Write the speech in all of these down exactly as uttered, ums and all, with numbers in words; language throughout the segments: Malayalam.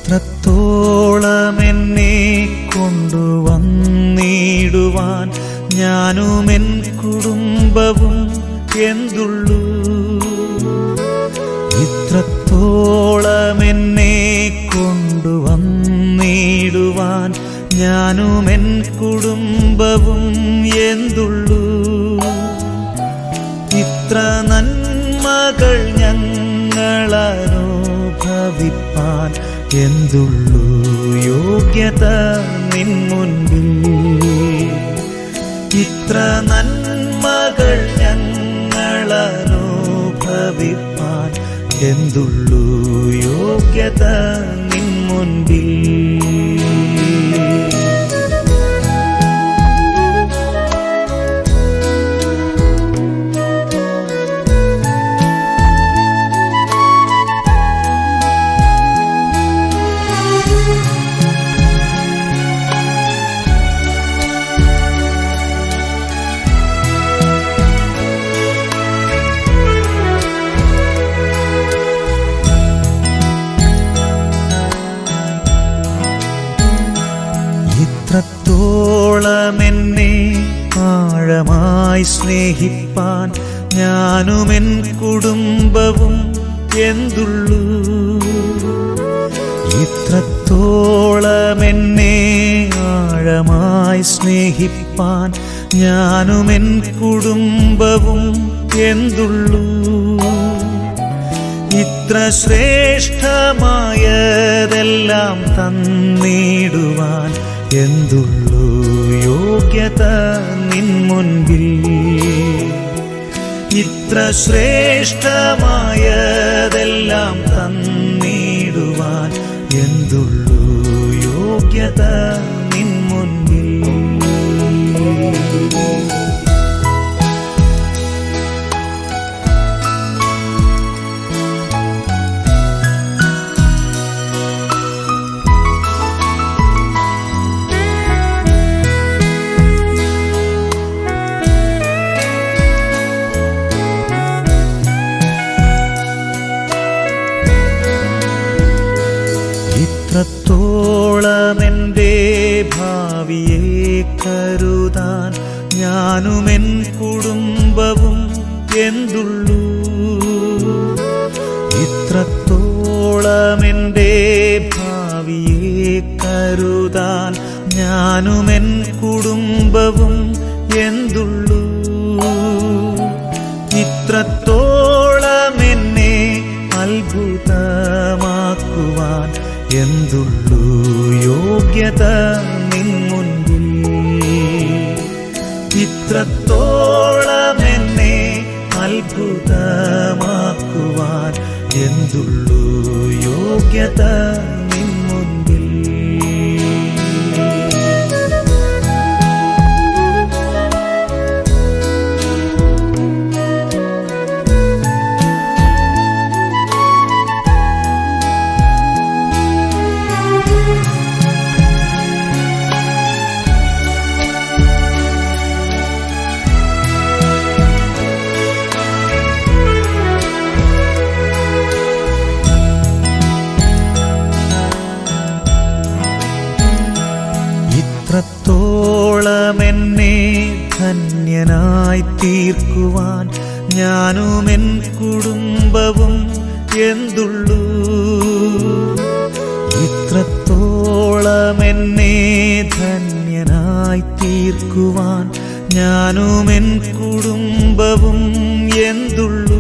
ഇത്രത്തോളം എന്നെ കൊണ്ടുവന്നിടുവാൻ ഞാനും എൻ കുടുംബവും എന്തുള്ളൂ. ഇത്രത്തോളം എന്നെ കൊണ്ടുവന്നിടുവാൻ ഞാനും എൻ കുടുംബവും എന്തുള്ളൂ. ഇത്ര നന്മകൾ ഞങ്ങളനുഭവിപ്പാൻ എന്തുള്ളൂ യോഗ്യത നിൻ മുൻപിൽ. ഇത്ര നന്മകൾ ഞങ്ങളനുഭവിപ്പാൻ എന്തുള്ളൂ യോഗ്യത നിൻ മുൻപിൽ. ഇത്രത്തോളം എന്നെ ആഴമായി സ്നേഹിപ്പാൻ ഞാനും എൻ കുടുംബവും എന്തുള്ളൂ. ഇത്രത്തോളം എന്നെ ആഴമായി സ്നേഹിപ്പാൻ ഞാനും എൻ കുടുംബവും എന്തുള്ളൂ. ഇത്ര ശ്രേഷ്ഠമായതെല്ലാം തന്നിടുവാൻ എന്തുള്ളൂ യോഗ്യത നിൻ മുൻപിൽ. ഇത്ര ശ്രേഷ്ഠമായതെല്ലാം തന്നിടുവാൻ എന്തുള്ളൂ യോഗ്യത നിൻ മുൻപിൽ. ഇത്രത്തോളം എൻ്റെ ഭാവിയെ കരുതാൻ ഞാനും എൻ കുടുംബവും എന്തുള്ളൂ. ഇത്രത്തോളം എൻ്റെ ഭാവിയെ കരുതാൻ ഞാനും എൻ കുടുംബവും എന്തുള്ളൂ. ഇത്രത്തോളം എന്നെ അത്ഭുതമാക്കുവാൻ എന്തുള്ളൂ യോഗ്യത നിൻ മുൻപിൽ. ഇത്രത്തോളം എന്നെ അത്ഭുതമാക്കുവാൻ എന്തുള്ളൂ യോഗ്യത നിൻ മുൻപിൽ. ഇത്രത്തോളം എന്നെ ധന്യനായി തീർക്കുവാൻ ഞാനും എൻ കുടുംബവും എന്തുള്ളൂ. ഇത്രത്തോളം എന്നെ ധന്യനായി തീർക്കുവാൻ ഞാനും എൻ കുടുംബവും എന്തുള്ളൂ.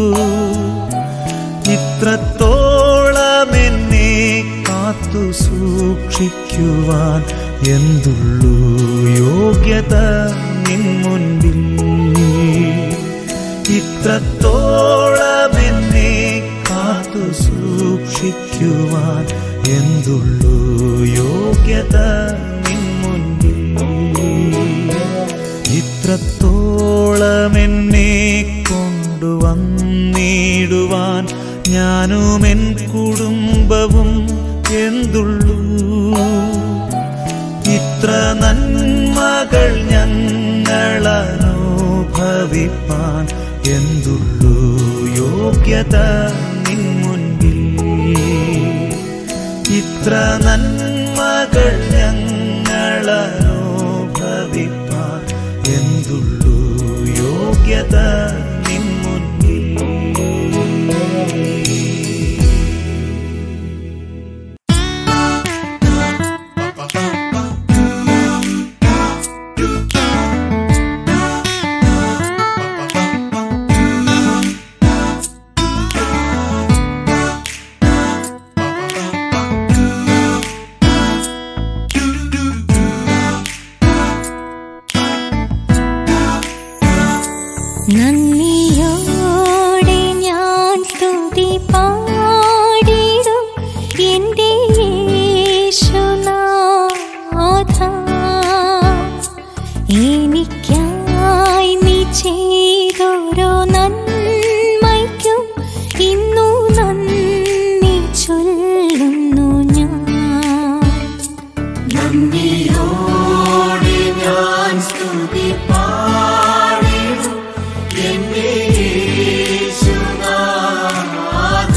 ഇത്രത്തോളം എന്നെ കാത്തു സൂക്ഷിക്കുവാൻ എന്തുള്ളൂ യോഗ്യത നിൻ മുൻപിൽ. ഇത്രത്തോളം എന്നെ കാത്തു സൂക്ഷിക്കുവാൻ എന്തുള്ളൂ യോഗ്യത നിൻ മുൻപിൽ. ഇത്രത്തോളം എന്നെ കൊണ്ടുവന്നിടുവാൻ ഞാനും എൻ കുടുംബവും എന്തുള്ളൂ. ഇത്ര നന്മകൾ ഞങ്ങളനുഭവിപ്പാൻ എന്തുള്ളൂ യോഗ്യത നിൻ മുൻപിൽ. ഇത്ര നന്മകൾ ഞങ്ങളനുഭവിപ്പാൻ എന്തുള്ളു യോഗ്യത നിൻ മുന്നിൽ. നന്ദിയോടെ ഞാൻ സ്തുതി പാടിടും എൻ്റെ യേശുനാഥ. എനിക്കായി നീ ചെയ്തോരോ നന്മയ്ക്കും ഇന്നു നന്ദി ചൊല്ലുന്നു ഞാൻ. നന്ദിയോടെ ഞാൻ സ്തുതി പാടിടും എൻ്റെ യേശുനാഥ.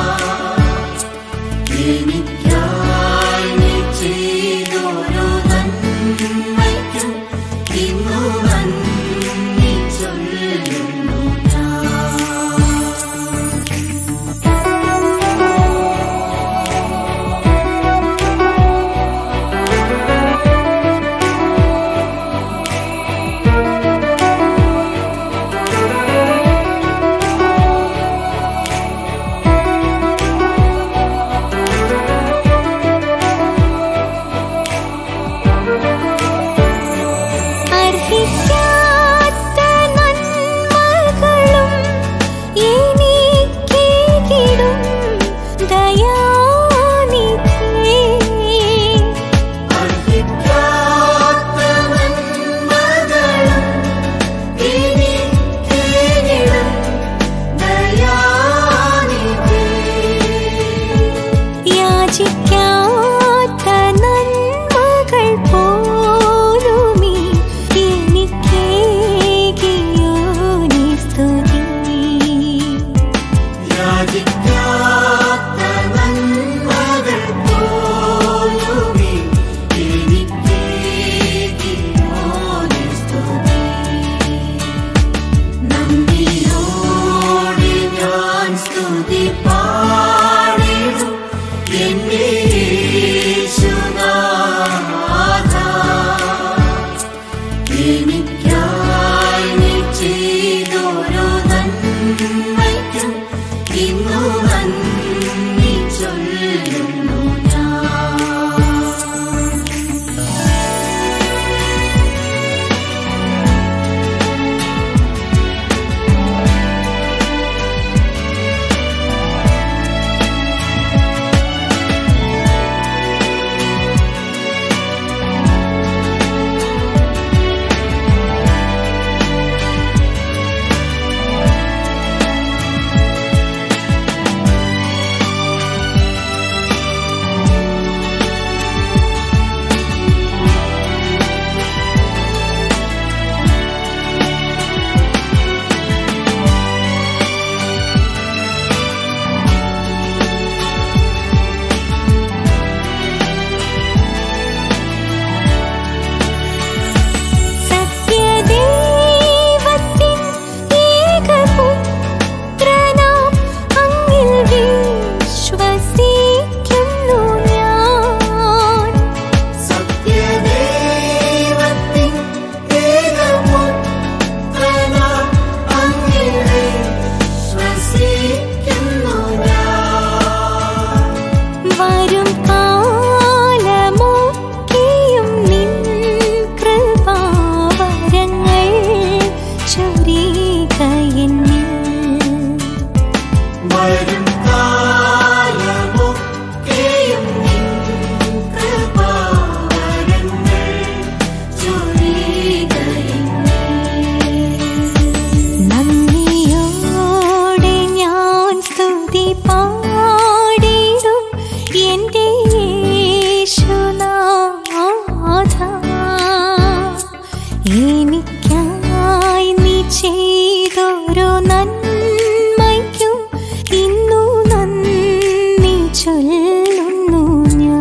എനിക്കായി നീ ചെയ്തോരോ നന്മയ്ക്കും ഇന്നു നന്ദി ചൊല്ലുന്നു ഞാൻ. അർഹിക്കാത്ത നന്മകളും എനിക്കേകിടും ദയാനിധി. അർഹിക്കാത്ത നന്മകളും എനിക്കേകിടും ദയാനിധി. യാചിക്കാത്ത നന്മകൾ പോലുമീ എനിക്കേകിയോ നീ സ്തുതി. യാചിക്കാത്ത നന്മകൾ പോലുമീ എനിക്കേകിയോ നീ സ്തുതി. നന്ദിയോടെ ഞാൻ സ്തുതി പാടിടും എൻ്റെ യേശുനാഥ. എനിക്കായി നീ ചെയ്തോരോ നന്മയ്ക്കും ഇന്നു നന്ദി ചൊല്ലുന്നു ഞാൻ. സത്യദൈവത്തിൻ ഏകപുത്രനാം അങ്ങിൽ വിശ്വസിക്കുന്നു ഞാൻ. സത്യദൈവത്തിൻ ഏകപുത്രനാം അങ്ങിൽ വിശ്വസിക്കുന്നു ഞാൻ. വരും കാലമൊക്കെയും നിൻ കൃപാവരങ്ങൾ ചൊരിയുക എന്നിൽ. വരും കാലമൊക്കെയും നിൻ കൃപാവരങ്ങൾ ചൊരിയുക എന്നിൽ. നന്ദിയോടെ ഞാൻ സ്തുതി പാടിടും എൻ്റെ യേശുനാഥ. എനിക്കായി നീ ചെയ്തോരോ നന്മയ്ക്കും ഇന്നു നന്ദി ചൊല്ലുന്നു ഞാൻ.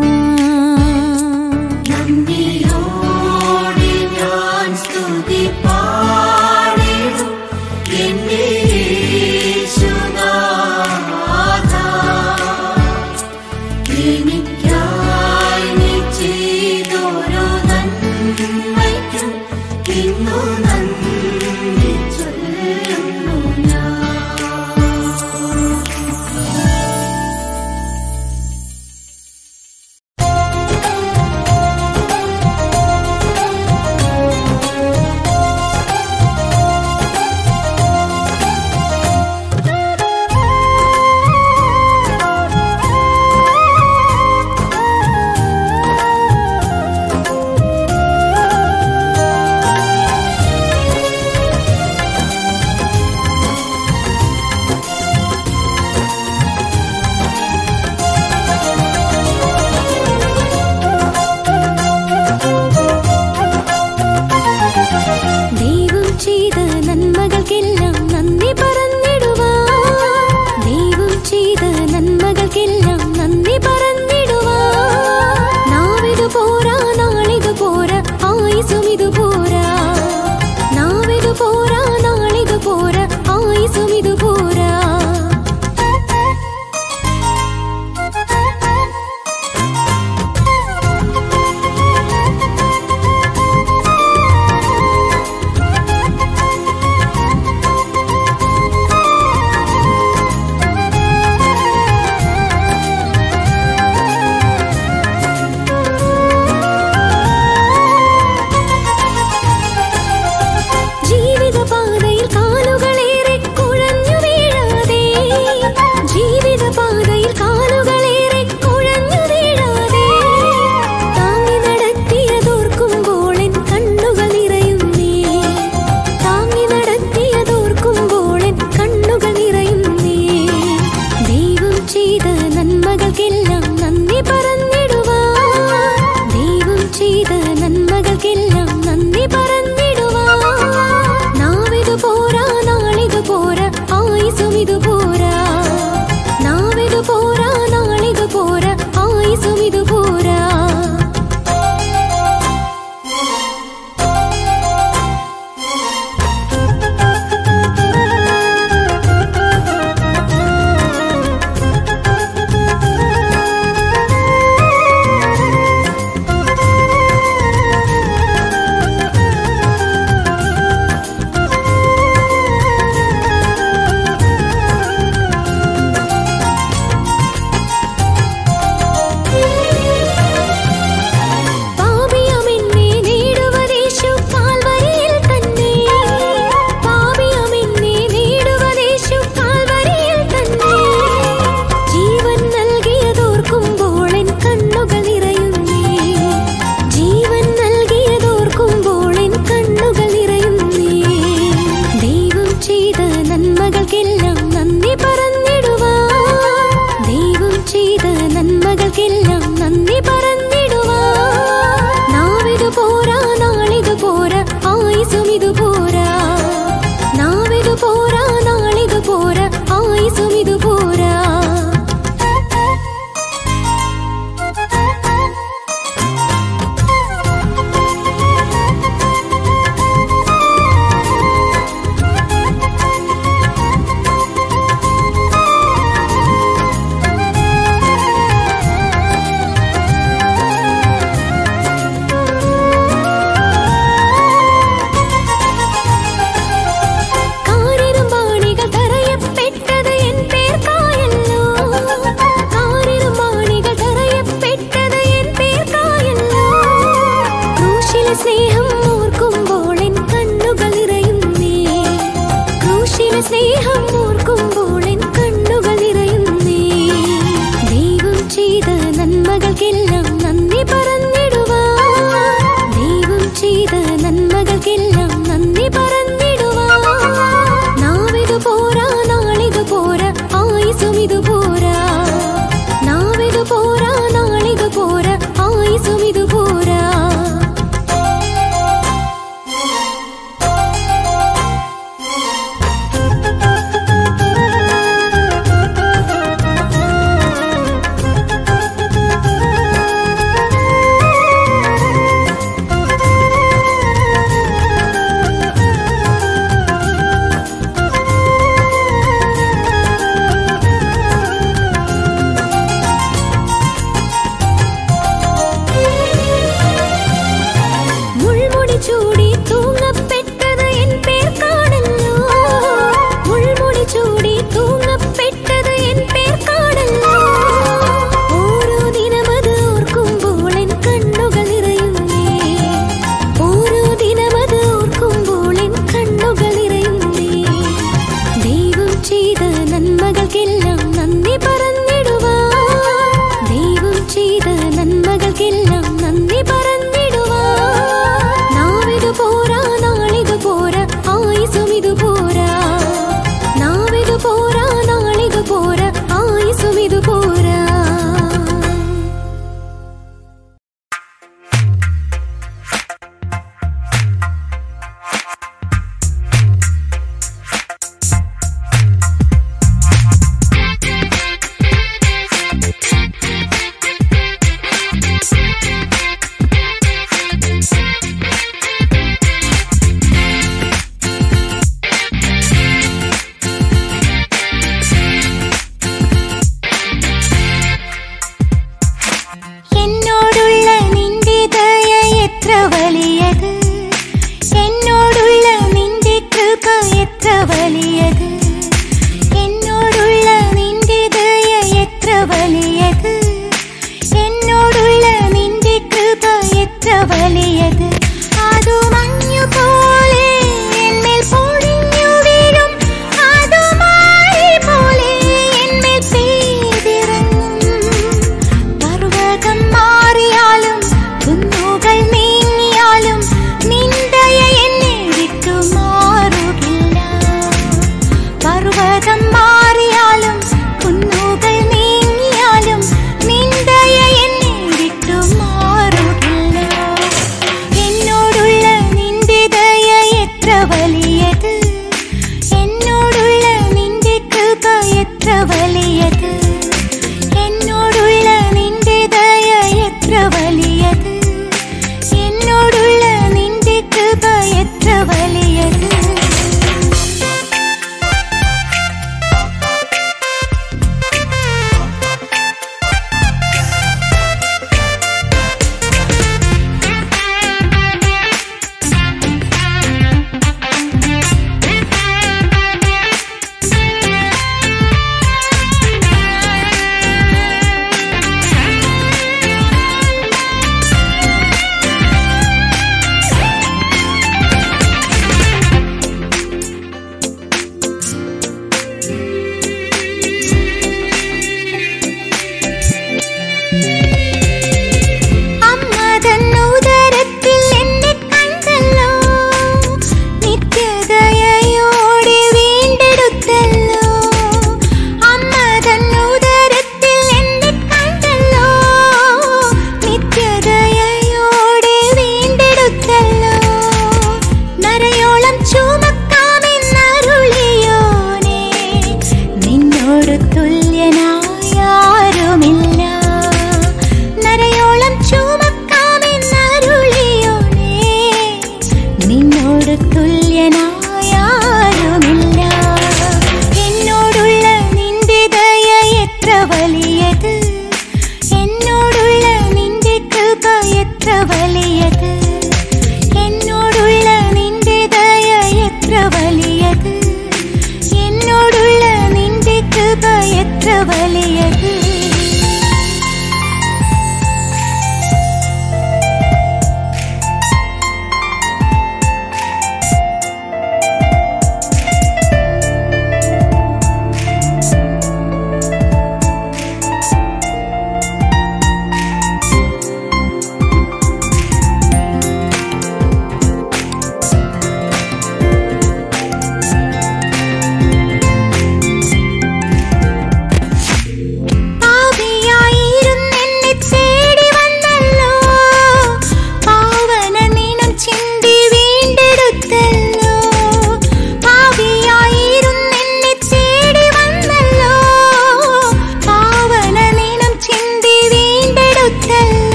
ക്രൂശിലെ സ്നേഹം ഓർക്കുമ്പോൾ എൻ കണ്ണുകൾ നിറയുന്നേ. ക്രൂശിലെ സ്നേഹം ഓർക്കുമ്പോൾ എൻ കണ്ണുകൾ നിറയുന്നേ. ദൈവം ചെയ്ത നന്മകൾക്കെല്ലാം നന്ദി പറഞ്ഞിടുവാൻ, ദൈവം ചെയ്ത നന്മകൾക്കെല്ലാം നന്ദി പറഞ്ഞിടുവാൻ. നാവിതു പോരാ, നാളിതു പോരാ, ആയുസും ഇതു പോരാ. നാവിതു പോരാ, നാളിതു പോരാ, ആയുസും ഇതു പോരാ.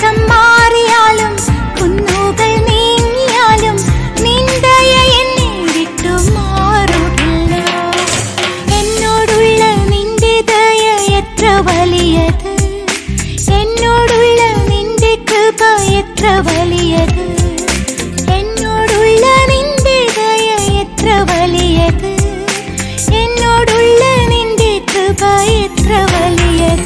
മാസം മാറിയാലും കുന്നുകൾ നീങ്ങിയാലും നിന്ദയ എന്നെ വിട്ടു മാറുകില്ല. എന്നോടുള്ള നിന്റെ ദയ എത്ര വലിയത്, എന്നോടുള്ള നിന്റെ കൃപ എത്ര വലിയത്, എന്നോടുള്ള നിന്റെ ദയ എത്ര വലിയത്, എന്നോടുള്ള നിന്റെ കൃപ എത്ര വലിയത്.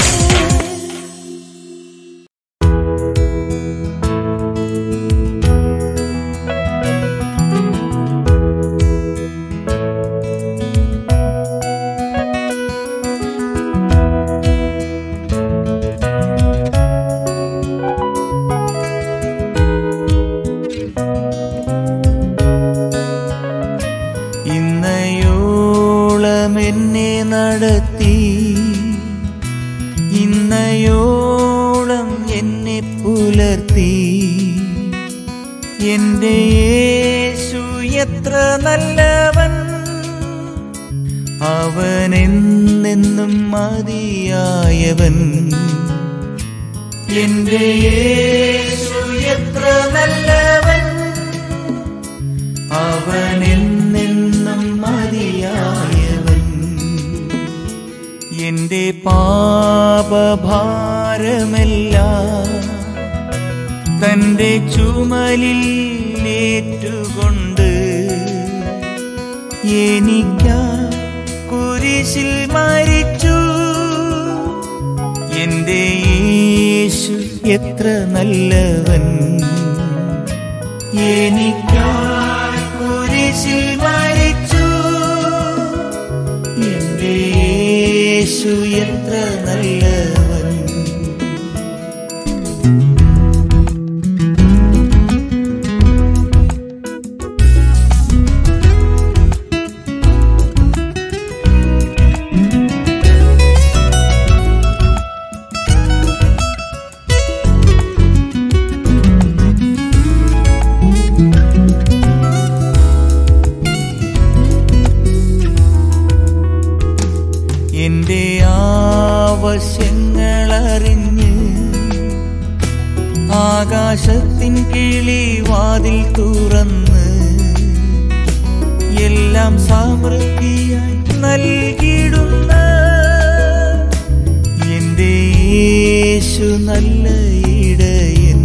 ഇന്നയോളം എന്നെ നടത്തി, ഇന്നയോളം എന്നെ പുലർത്തി. എൻ്റെ യേശു എത്ര നല്ലവൻ, അവൻ എന്നെന്നും മതിയായവൻ. എൻ്റെ യേശു എത്ര നല്ലവൻ, അവൻ എന്നെന്നും മതിയായവൻ. എൻ്റെ പാപഭാരമെല്ലാം തൻ്റെ ചുമലിൽ ഏറ്റുകൊണ്ട് എനിക്കായി കുരിശിൽ മരിച്ചു. എൻ്റെ യേശു എത്ര നല്ലവൻ, എനിക്കായി കുരിശിൽ മരിച്ചു. എൻ്റെ യേശു എത്ര നല്ലവൻ. എൻ്റെ ആവശ്യങ്ങളറിഞ്ഞ് ആകാശത്തിൻ കിളിവാതിൽ തുറന്ന് എല്ലാം സമൃദ്ധിയായി നൽകിടുന്ന എൻ്റെ യേശു നല്ല ഇടയൻ.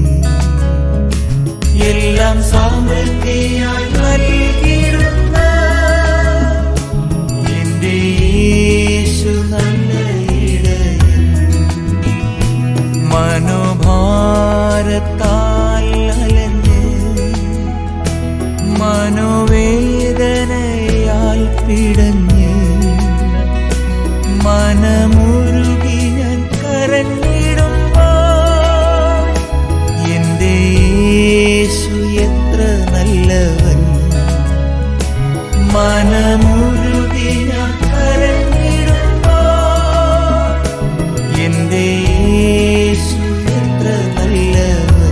എല്ലാം സമൃദ്ധിയായി നൽകിടുന്ന എൻ്റെ യേശു നല്ല ഇടയൻ. മനോഭാരത്താൽ അലഞ്ഞ് മനോവേദനയാൽ പിടഞ്ഞ് മനമുരുകി ഞാൻ കരഞ്ഞിടുമ്പോൾ എൻ്റെ യേശു എത്ര നല്ലവൻ. മനമുരുകി ഞാൻ കരഞ്ഞിടുമ്പോൾ എൻ്റെ യേശു എത്ര നല്ലവൻ.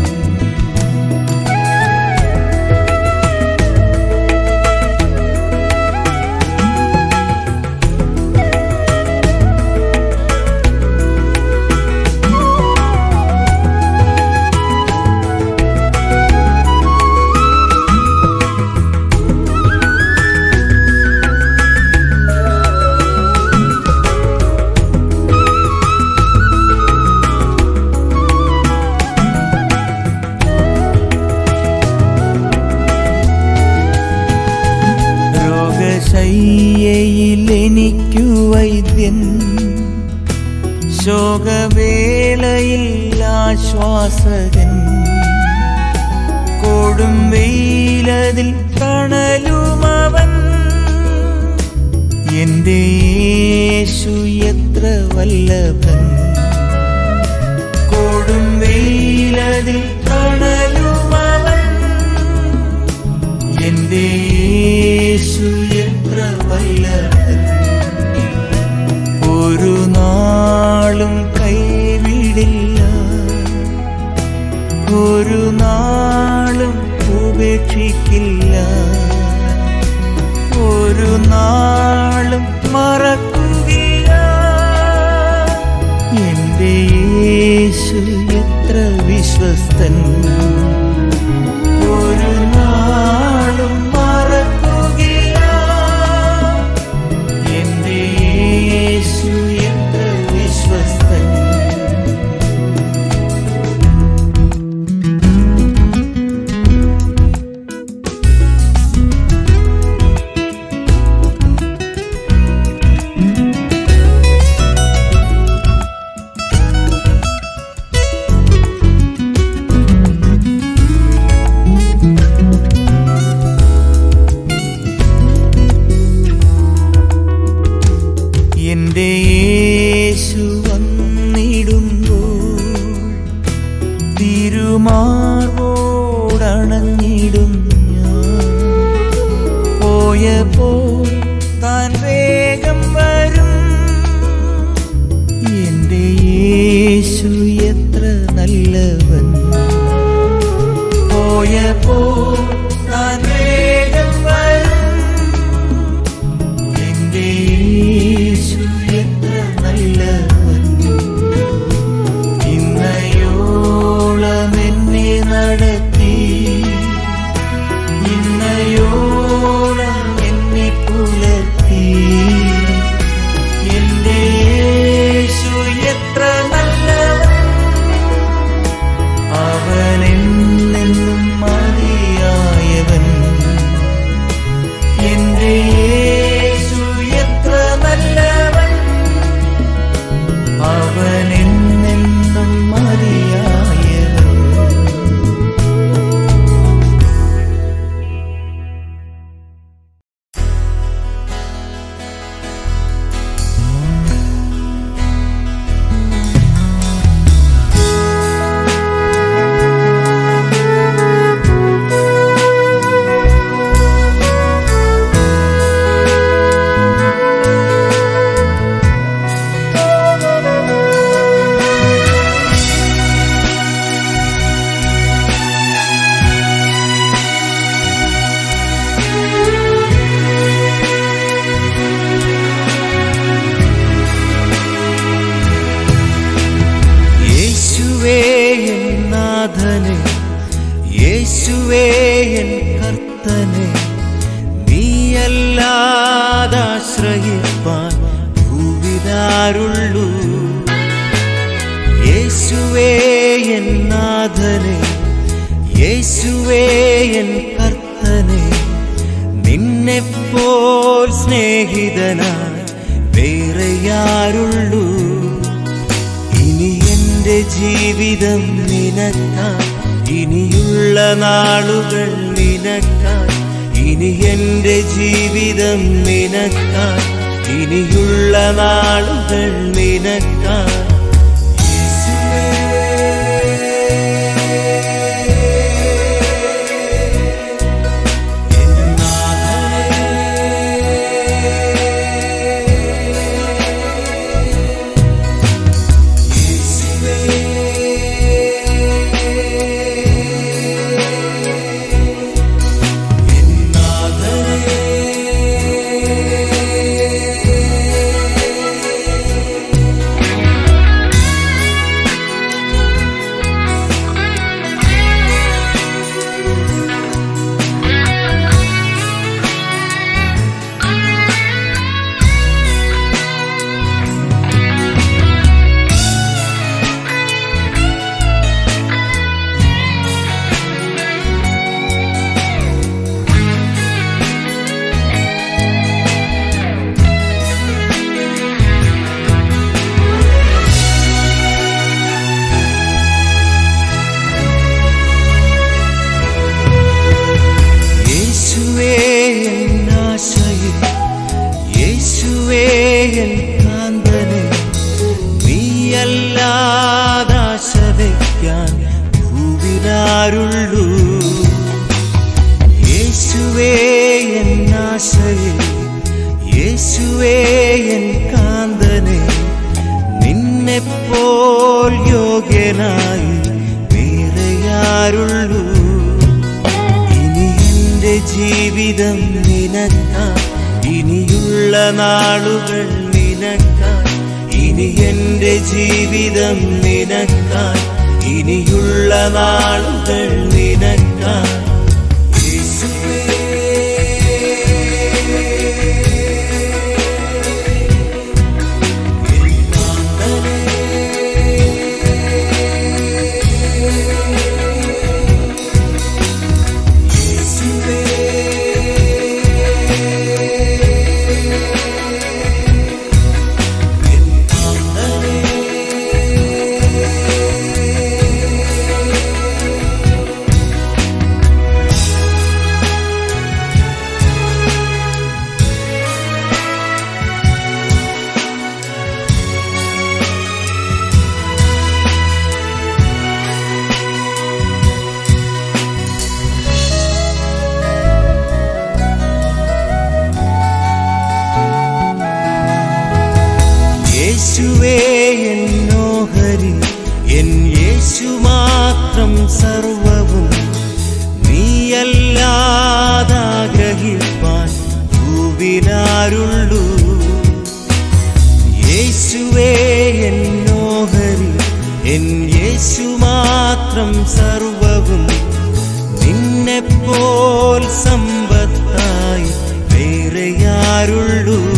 രോഗശയ്യയിൽ എനിക്കു വൈദ്യൻ, ശോകവേളയിൽ ആശ്വാസകൻ. കൊടും വെയിലതിൽ തണലുമവൻ. എൻ്റെ യേശു എത്ര വല്ലഭൻ. കൊടും വെയിലതിൽ തണലുമവൻ. എൻ്റെ യേശു എത്ര വല്ലഭൻ. ഒരു നാളും കൈവിടില്ല, ഒരു നാളും ഉപേക്ഷിക്കില്ല, ഒരു നാളും മറക്കുകയില്ല. എൻ്റെ യേശു എത്ര വിശ്വസ്തൻ. ഒരു നാളും മറക്കുകയില്ല എന്റെ യേശു എത്ര വിശ്വസ്തൻ. എന്റെ യേശു വന്നിടുമ്പോൾ തിരുമാർവോടണഞ്ഞിടും ഞാൻ. പോയപ്പോൾ താൻ വേഗം വരും. എന്റെ യേശു എത്ര നല്ലവൻ. പോയപ്പോൾ താൻ വേഗം വരും. എന്റെ യേശു എത്ര നല്ലവൻ. ഇന്നയോളം എന്നെ നടത്തി, ഇന്നയോളം എന്നെ പുലർത്തി. എന്റെ യേശു എത്ര നല്ലവൻ. അവൻ എന്നെന്നും മതിയായവൻ. എന്റെ യേശു എത്ര നല്ലവൻ. അവൻ എന്നെന്നും മതിയായവൻ. യേശുവേ എൻ നാഥനെ, യേശുവേ എൻ കർത്തനെ, നീയല്ലാതാശ്രയിപ്പാൻ ഭൂവിലാരുള്ളൂ. യേശുവേ എൻ നാഥനെ, യേശുവേ എൻ കർത്തനെ, നിന്നെപ്പോൽ സ്നേഹിതനായി വേറെയാരുള്ളൂ. ഇനി എന്റെ ജീവിതം നിനക്കായി, ഇനിയുള്ള നാളുകൾ നിനക്കായി. ഇനി എന്റെ ജീവിതം നിനക്കായി, ഇനിയുള്ള നാളുകൾ നിനക്കായി. ആരുള്ളൂ. യേശുവേ എൻ ആശയേ, യേശുവേ എൻ കാന്തനെ, നിന്നെപ്പോൽ യോഗ്യനായി വേറെയാരുള്ളൂ. ഇനി എന്റെ ജീവിതം നിനക്കായി, ഇനിയുള്ള നാളുകൾ നിനക്കായി. ഇനി എന്റെ ജീവിതം നിനക്കായി, ഇനിയുള്ള നാളുകൾ നിനക്കായി യേശുവേ. യേശുവേ എന്നോഹരി എൻ യേശു മാത്രം സർവവും നീയല്ലാതാഗ്രഹിപ്പാൻ ഭൂവിലാരുള്ളൂ. യേശുവേ എന്നോഹരി എൻ യേശു മാത്രം സർവവും നിന്നെപ്പോൽ സമ്പത്തായി വേറെയാരുള്ളൂ.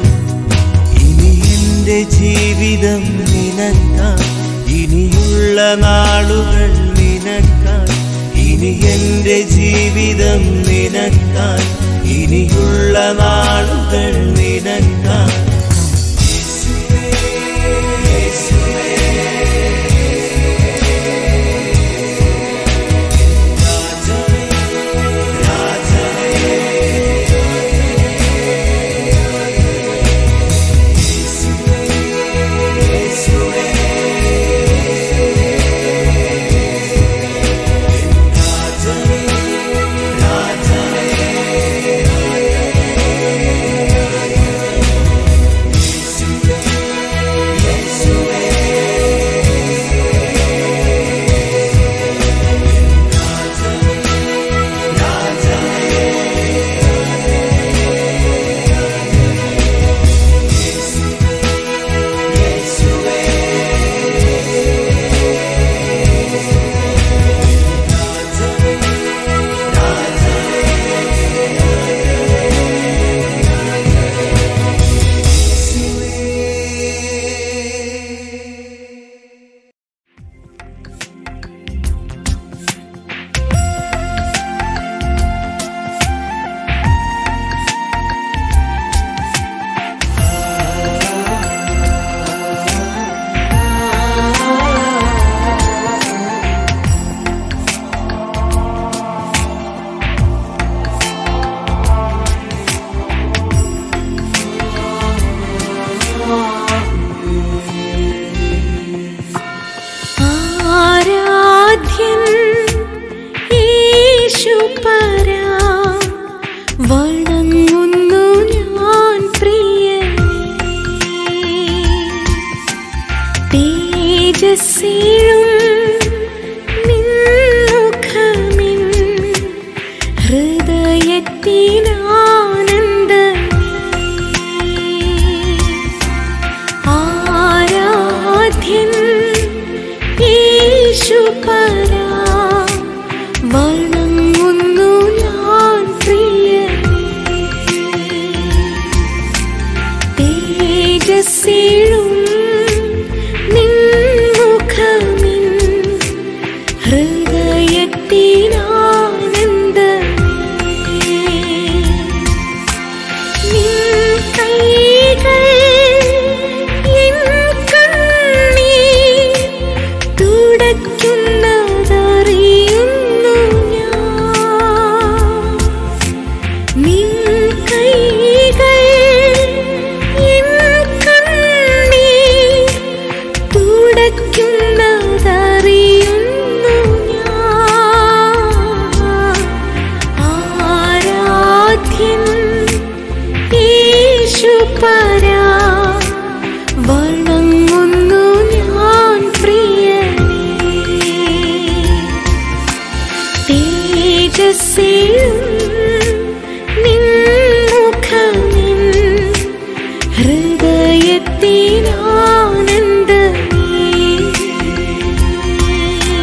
ജീവിതം നിനക്കായി ഇനിയുള്ള നാളുകൾ നിനക്കായി ഇനി എന്റെ ജീവിതം നിനക്കായി ഇനിയുള്ള നാളുകൾ നിനക്കായി ഹൃദയത്തിനാനന്ദമേ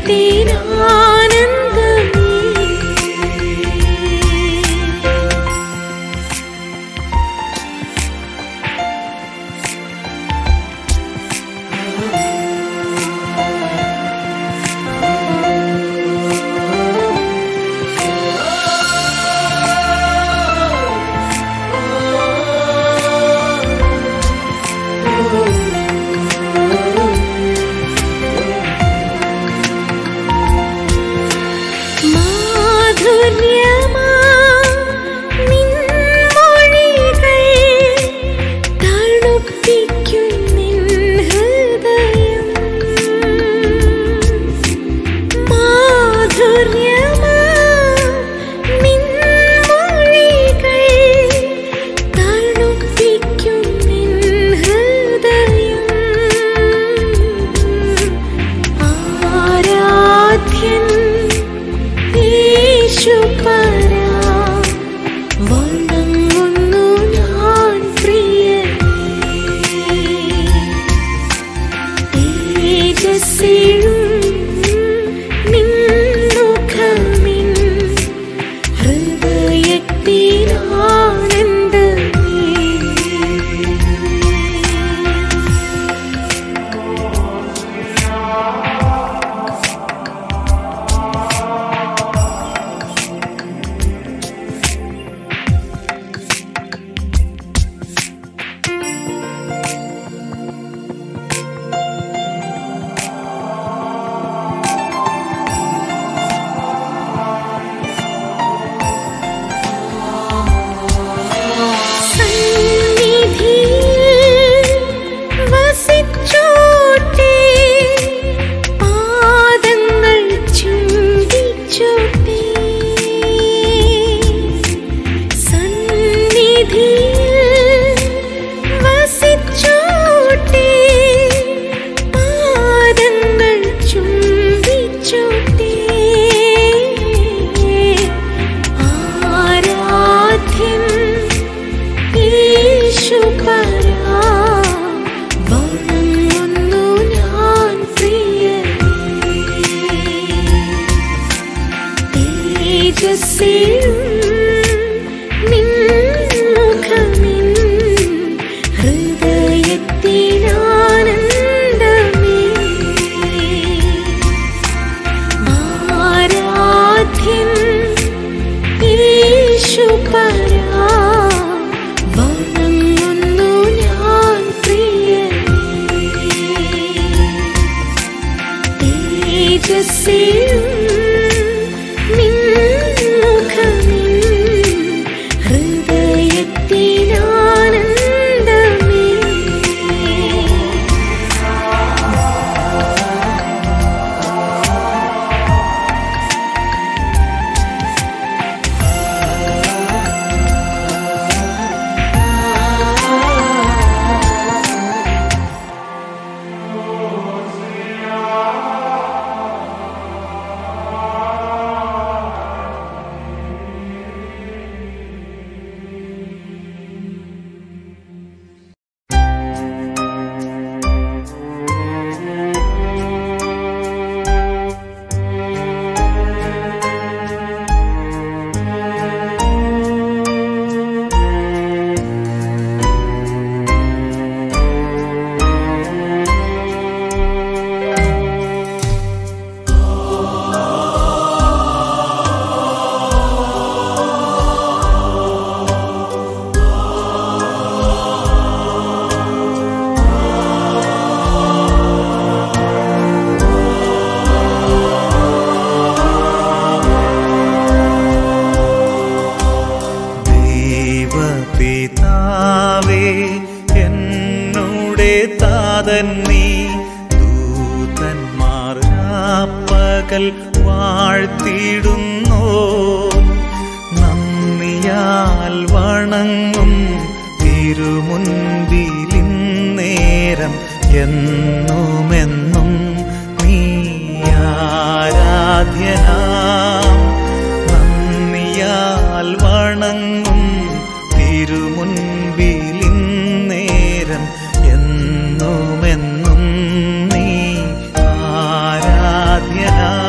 എന്നുമെന്നും നീ ആരാധ്യനാ.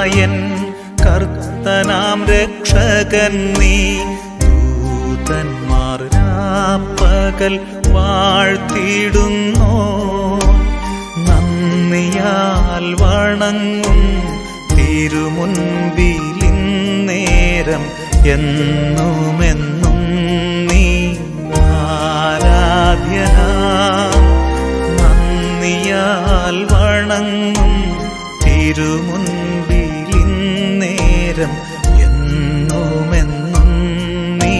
എൻ കർത്തനാം രക്ഷകൻ നീ. ദൂതന്മാർ രാപ്പകൽ വാഴ്ത്തിടുന്നോ, നന്ദിയാൽ വണങ്ങും തിരുമുൻപിലിന്നേരം എന്നുമെന്നും നീ ആരാധ്യനാം. നന്ദിയാൽ വണങ്ങും തിരുമുൻപിലിന്നേരം എന്നുമെന്നും നീ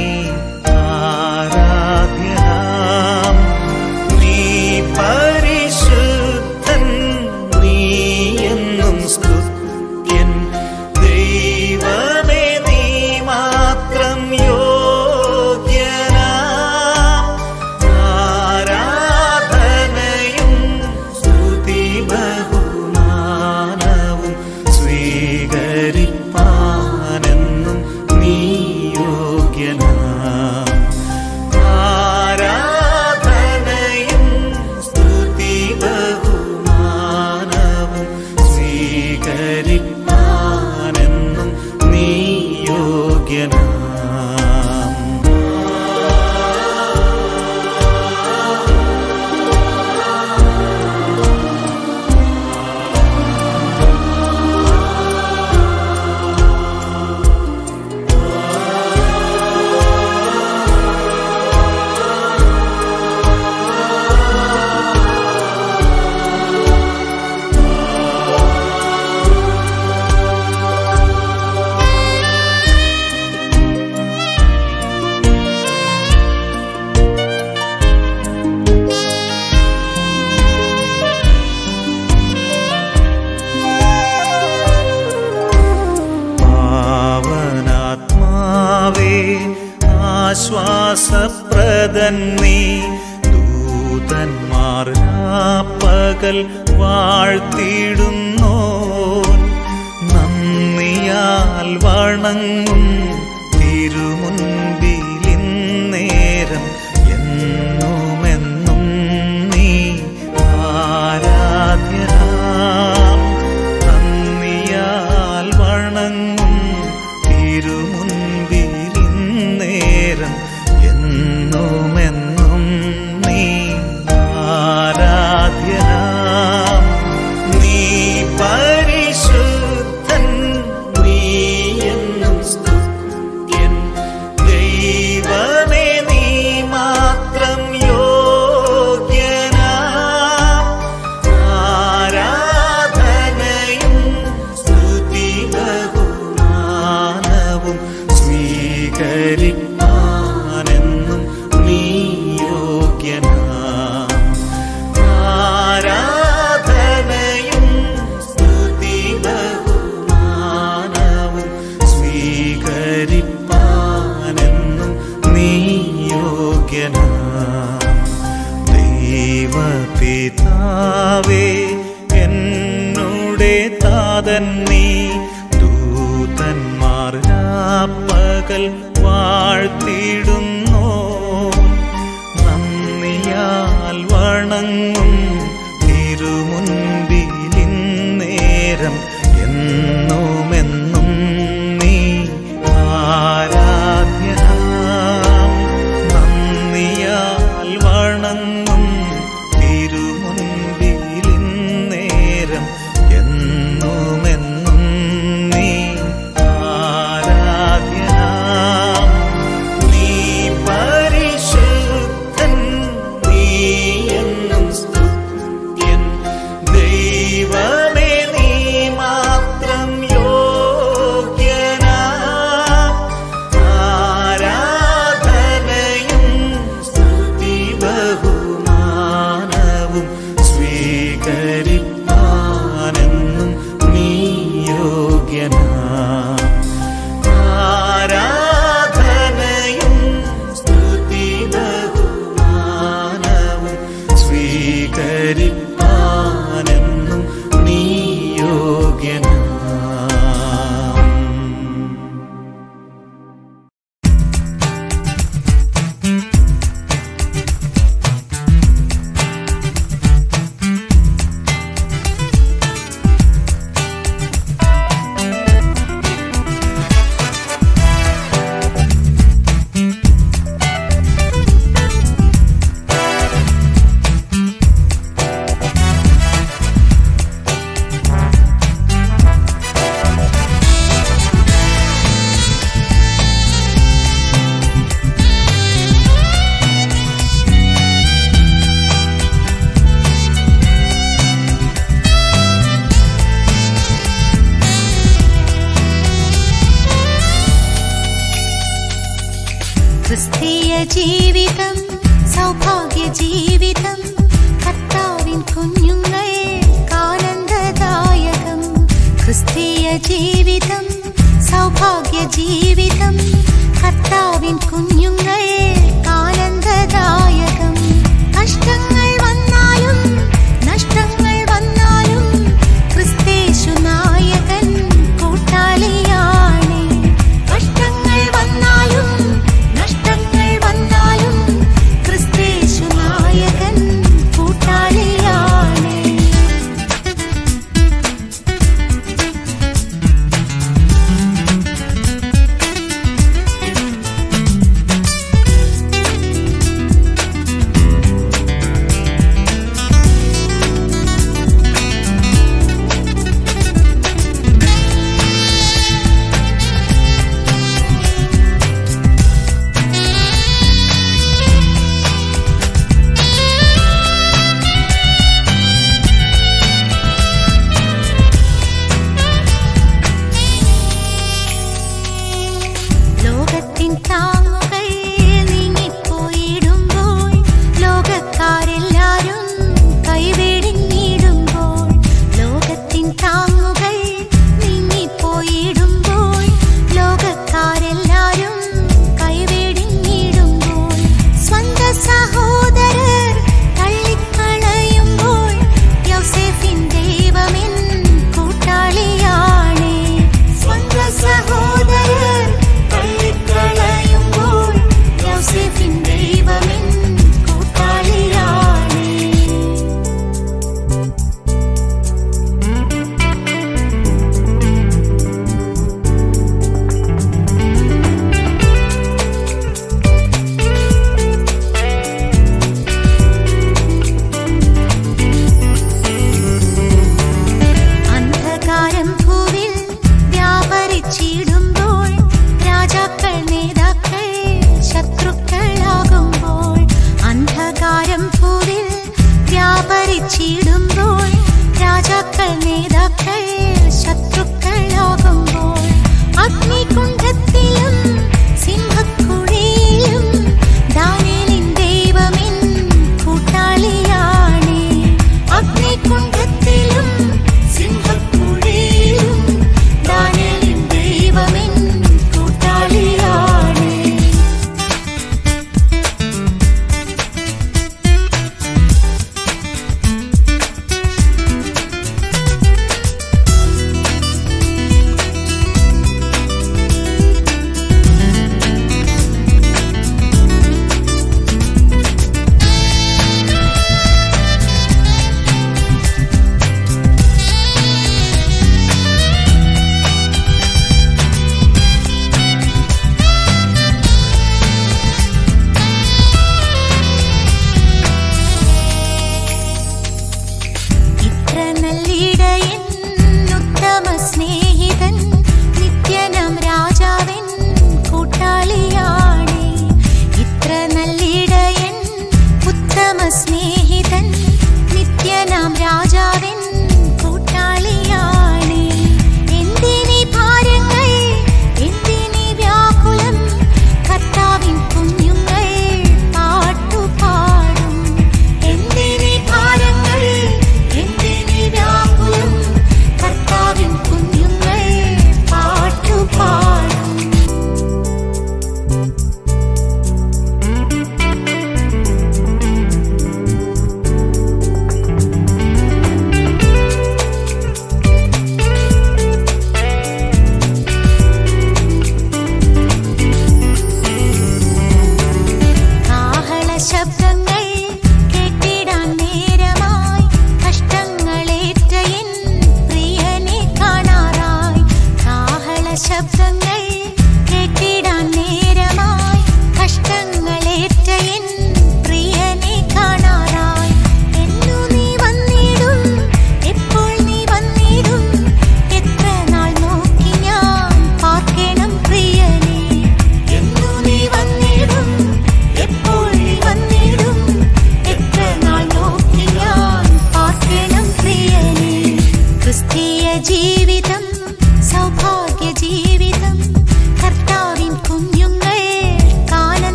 ആരാധ്യനാം. നീ പരിശുദ്ധൻ, നീ എന്നും സ്തുത്യൻ. ദൈവമേ നീ മാത്രം യോഗ്യനാം. ആരാധനയും സ്തുതി ബഹുമാനവും സ്വീകരിപ്പാനെന്നും നീ യോഗ്യനാം. ആരാധനയും സ്തുതി ബഹുമാനവും സ്വീകരിപ്പാനെന്നും നീ യോഗ്യനാം. പാവനാത്മാവേ ആശ്വാസപ്രദൻ നീ. ദൂതന്മാർ രാപ്പകൽ വാഴ്ത്തിടുന്നോ, നന്ദിയാൽ വണങ്ങും തിരുമുൻപിലിന്നേരം എന്നുമെന്നും നീ ആരാധ്യനാം. നന്ദിയാൽ വണങ്ങും തിരുമുൻപിലിന്നേരം എന്നുമെന്നും നീ ആരാധ്യനാം. നീ പരിശുദ്ധൻ, നീ എന്നും സ്തുത്യൻ. ദൈവമേ നീ മാത്രം യോഗ്യനാം. ആരാധനയും സ്തുതി ബഹുമാനവും സ്വീകരിപ്പാനെന്നും നീ യോഗ്യനാം. ആരാധനയും സ്തുതി ബഹുമാനവും സ്വീകരിപ്പാനെന്നും നീ യോഗ്യനാം. ദൈവപിതാവേ എന്നുടെ താതൻ നീ. ദൂതന്മാർ രാപ്പകൽ വാഴ്ത്തിടുന്നോ, നന്ദിയാൽ വണങ്ങും തിരുമുൻപിലിന്നേരം എന്നുമെന്നും നീ ആരാധ്യനാം. നന്ദിയാൽ വണങ്ങും തിരുമുൻപിലിന്നേരം എന്നുമെന്നും നീ ആരാധ്യനാം. നീ പരിശുദ്ധൻ, നീ എന്നും ക്രിസ്തീയ ജീവിതം സൗഭാഗ്യ ജീവിതം കർത്താവിൻ കുഞ്ഞുങ്ങൾ ആനന്ദദായകം. ക്രിസ്തീയ ജീവിതം സൗഭാഗ്യ ജീവിതം കർത്താവിൻ കുഞ്ഞുങ്ങൾ ആനന്ദദായകം. കഷ്ടങ്ങൾ വന്നാലും നഷ്ടങ്ങൾ വന്നാലും ക്രിസ്തേശു നായകൻ കൂട്ടാളിയാണ്. കഷ്ടങ്ങൾ വന്നാലും നഷ്ടങ്ങൾ വന്നാലും ക്രിസ്തേശു നായകൻ കൂട്ടാളിയാണ്.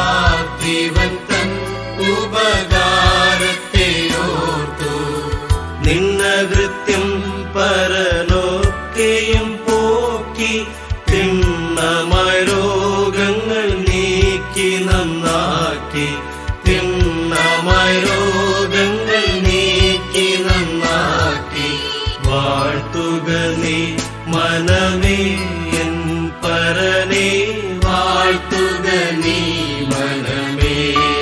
പാർത്ഥിവൻ തൻ ഉപകാരത്തെ ഓർത്തു. നിന്നകൃത്യം പരലൊക്കെയും പോക്കി തിണ്ണമായ രോഗങ്ങൾ നീക്കി നന്നാക്കി. തിണ്ണമായ രോഗങ്ങൾ നീക്കി നന്നാക്കി. വാഴ്ത്തുക നീ മനമേ എൻ പരനേ, വാഴ്ത്തുക നീ മനമേ.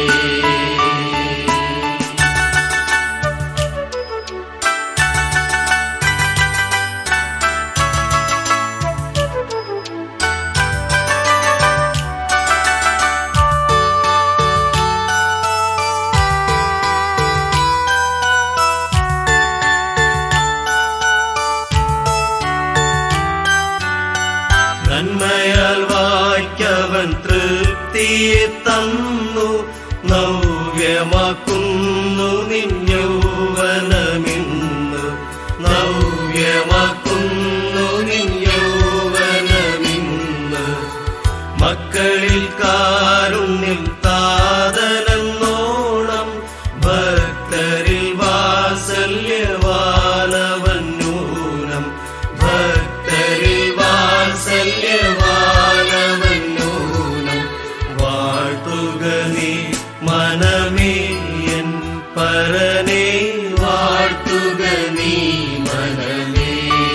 നന്മയാൽ വാഴ്ക്കവൻ തൃപ്തിയെ തന്നു. നവ്യമാക്കുന്നു നിൻ യൗവനമിന്ന്. നവ്യമാക്കുന്നു നിൻ യൗവനമിന്ന്. മക്കളിൽ കാരുണ്യം താതനെന്നോണം. ഭക്തരിൽ വാത്സല്യവാനവൻ നൂനം. ഭക്തരിൽ വാത്സല്യവാനവൻ നൂനം. വാഴ്ത്തുക നീ മനമേ എൻ പരനേ, വാഴ്ത്തുക നീ മനമേ.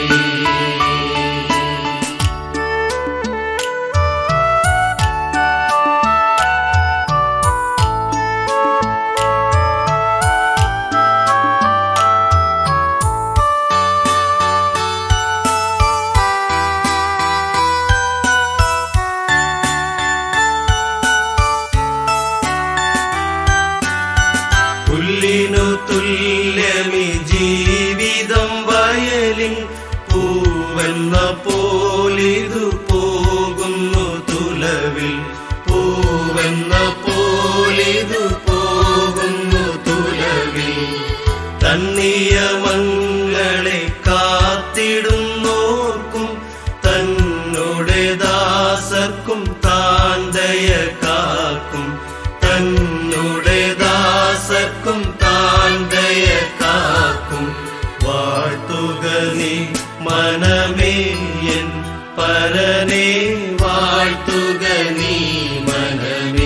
പുല്ലിനു തുല്യമി ജീവിതം വയലിൻ പൂവെന്ന പോലിതു പോകുന്നു തുലവിൽ. പൂവെന്ന പോലിതു പോകുന്നു തുലവിൽ. തന്നിയമങ്ങളെ കാത്തിടുന്നോർക്കും തന്നോടെ ദാസർക്കും താൻ ദയ കാക്കും. തന്നോടെ ദാസർക്കും താൻ ദയ കാക്കും. വാഴ്ത്തുക നീ മനമേ എൻ പരനേ, വാഴ്ത്തുക നീ മനമേ.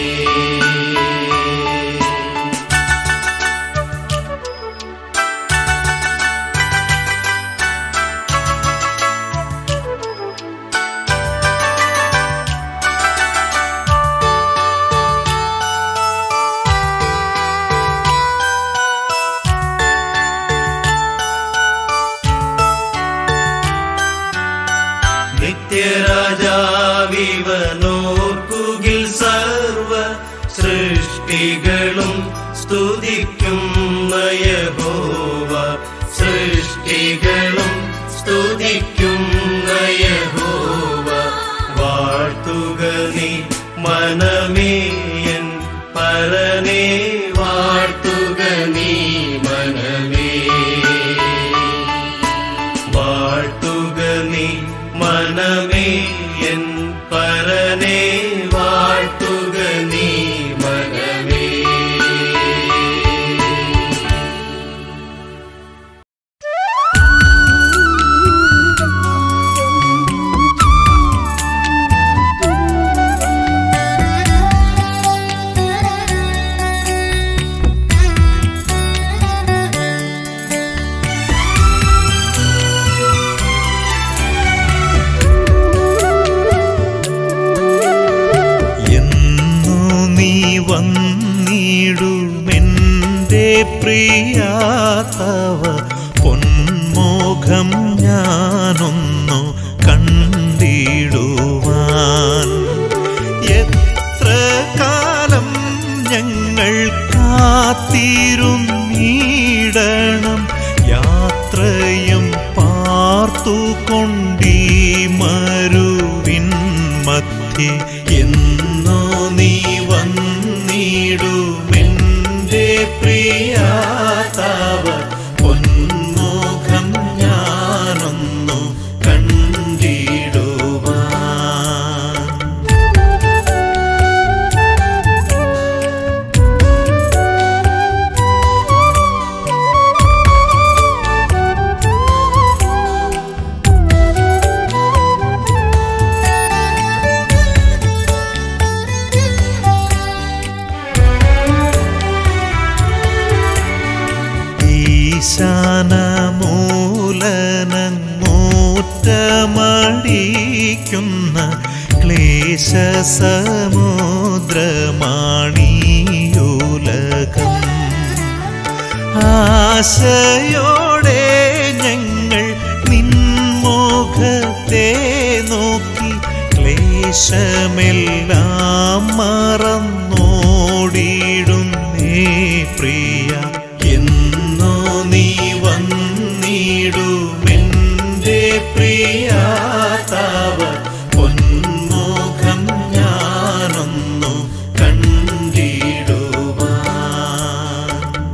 നിത്യരാജാവിവനോർക്കുകിൽ സർവ സൃഷ്ടികളും സ്തുതിക്കുന്ന യഹോവ. സൃഷ്ടികളും സ്തുതിക്കുന്ന യഹോവ. വാഴ്ത്തുക നീ മനമേ എൻ പരനേ, വാഴ്ത്തുക നീ മനമേ. വാഴ്ത്തുക നീ മനമേ എൻ പരനേ, വാഴ്ത്തുക നീ മനമേ. വന്നിടുമെന്റെ പ്രിയാതവ പൊന്മോഖം ഞാനൊന്നു കണ്ടിടുവാൻ. എത്ര കാലം ഞങ്ങൾ കാത്തിരുന്നിടണം. യാത്രയും പാർത്തുകൊണ്ടീ മരുവിൻ മധ്യേ എന്നോ നീ വന്നിടുമെന്റെ പ്രിയാതവ പൊന്മുഖം ഞാനൊന്നു കണ്ടിടുവാൻ. ക്ലേശ സമുദ്രമാണിയുലകം. ആശയോടെ ഞങ്ങൾ നിൻമുഖത്തെ നോക്കി ക്ലേശമെല്ലാം മറന്നോടിടുന്നേ പ്രിയ. എന്നോ നീ വന്നിടുമെൻ്റെ പ്രിയാതാവ, പൊന്മുഖം ഞാനൊന്നു കണ്ടിടുവാൻ.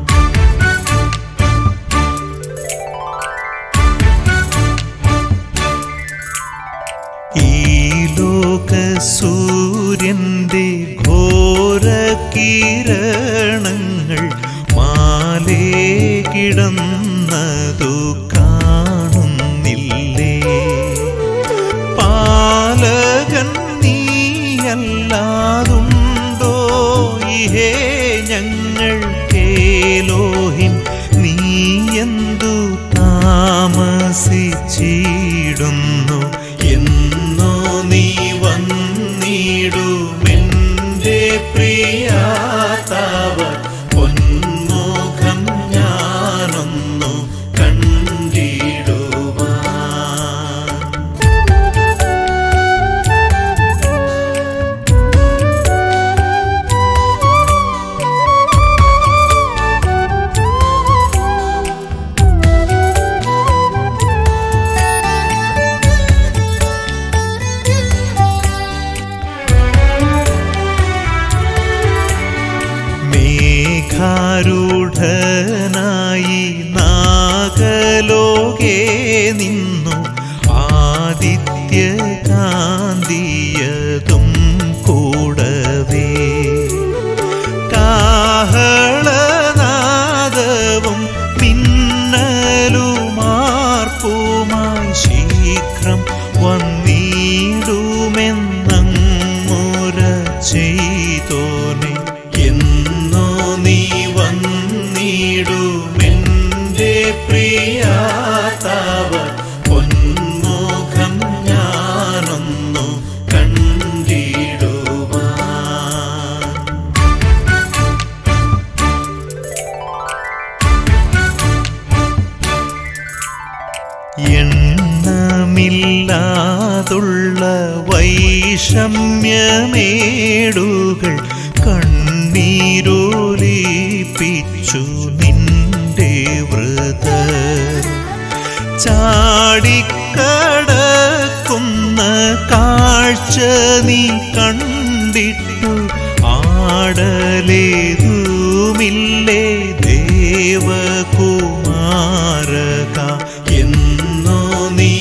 ഈ ലോകസൂര്യന്റെ ഘോരകിരണങ്ങൾ മാലേ കിടന്നതു കാണുന്നില്ലേ? പാലകൻ നീയല്ലാതുണ്ടോ ഇഹേ ഞങ്ങൾക്കേലോഹിൻ? നീ എന്തു താമസിച്ചിടുന്നു? എന്നോ നീ വന്നിടുമെൻ്റെ പ്രിയാതാവ, പൊന്മുഖം ഞാനൊന്നു കണ്ടിടുവാൻ. മേഘാരൂഢനായി നാഗലോകേ നിന്നു ആദിത്യകാന്തിയതും കൂടവേ. കാഹളനാദവും മിന്നലുമാർപ്പുമായി ശീഘ്രം വന്നിടുമെന്നങ്ങുര ചെയ്തോനെ. എന്നോ നീ വന്നിടുമെൻ്റെ പ്രിയാതാവ, പൊന്മുഖം ഞാനൊന്നു കണ്ടിടുവാൻ. എണ്ണമില്ലാതുള്ള വൈഷമ്യമേടുകൾ കണ്ണീരോലിപ്പിച്ചു നിന്റെ വൃതർ. ചാടിക്കടക്കുന്ന കാഴ്ച നീ കണ്ടിട്ടു ആടലേതുമില്ലേ ദേവകുമാരക? എന്നോ നീ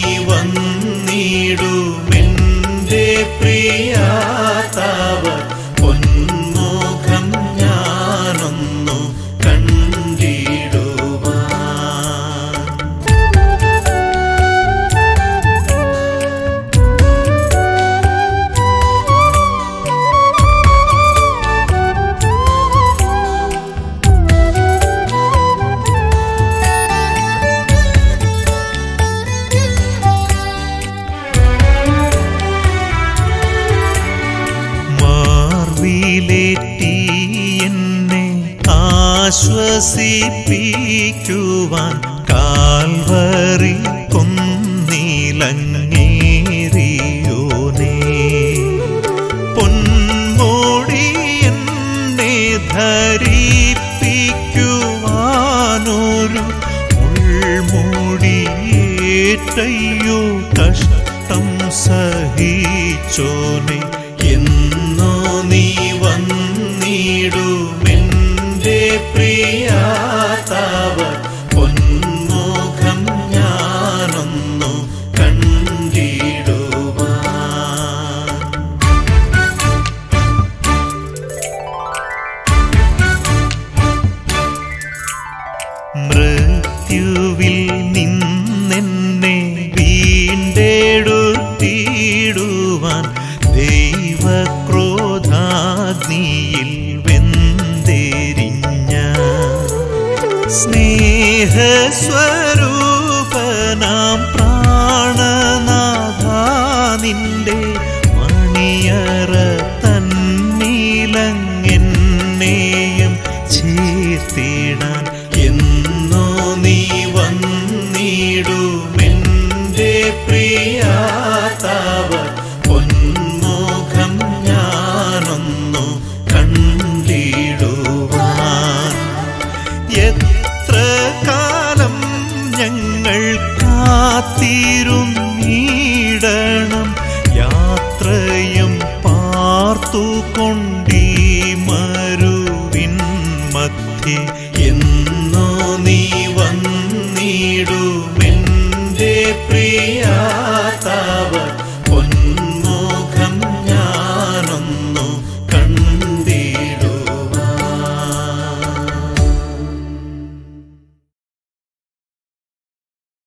വന്നിടുമെൻ്റെ പ്രിയാതാവ, പൊന്മുഖം ഞാനൊന്നു കണ്ടിടുവാൻ. മാർവിലേറ്റി എന്നെ ആശ്വസിപ്പിക്കുവാൻ കാൽവറി കൊന്നിലങ്ങേറിയോനേ. പൊന്മോടി എന്നെ ധരിപ്പിക്കുവാനൊരു മുൾമുടിയേറ്റയ്യോ കഷ്ടം സഹിച്ചോനെ. എന്നോ നീ വന്നിടുമെൻ്റെ പ്രിയാതാവ, പൊന്മുഖം ഞാനൊന്നു കണ്ടിടുവാൻ. മൃത്യുവിൽ നിന്നെന്നെ വീണ്ടെടുത്തിടുവാൻ ദൈവക്രോധാഗ്നിയിൽ വെന്ത തേടാൻ എന്നോ നീ വന്നിടുമെൻ്റെ പ്രിയാതാവ പൊന്മുഖം ഞാനൊന്നു കണ്ടിടുവാൻ. എത്ര കാലം ഞങ്ങൾ കാത്തിരുന്നിടണം, യാത്രയും പാർത്തുകൊണ്ടീ മരുവിൻ മധ്യേ എന്നോ നീ വന്നിടുമെൻ്റെ പ്രിയാ